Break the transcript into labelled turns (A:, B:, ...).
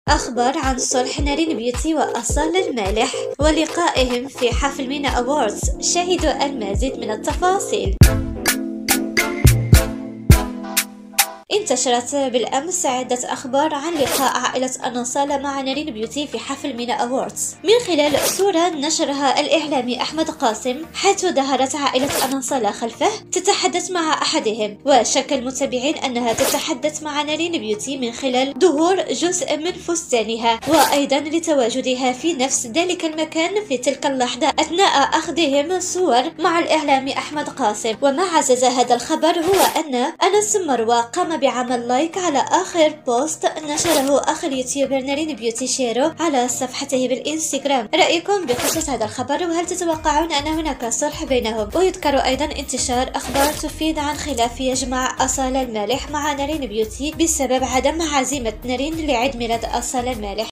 A: أخبار عن صلح نارين بيوتي وأصالة المالح ولقائهم في حفل مينا أووردز. شاهدوا المزيد من التفاصيل. انتشرت بالأمس عدة أخبار عن لقاء عائلة النصالة مع نارين بيوتي في حفل مينا أووردز من خلال صورة نشرها الإعلامي أحمد قاسم، حيث ظهرت عائلة النصالة خلفه تتحدث مع أحدهم، وشك المتابعين أنها تتحدث مع نارين بيوتي من خلال ظهور جزء من فستانها، وأيضا لتواجدها في نفس ذلك المكان في تلك اللحظة أثناء أخذهم صور مع الإعلامي أحمد قاسم. وما عزز هذا الخبر هو أن أنس مروى قام بعمل لايك على آخر بوست نشره أخ اليوتيوبر نارين بيوتي شيرو على صفحته بالإنستغرام. رأيكم بخصوص هذا الخبر، وهل تتوقعون أن هناك صلح بينهم؟ ويذكر أيضا انتشار أخبار تفيد عن خلاف يجمع أصالة المالح مع نارين بيوتي بسبب عدم عزيمة نارين لعيد ميلاد أصالة المالح.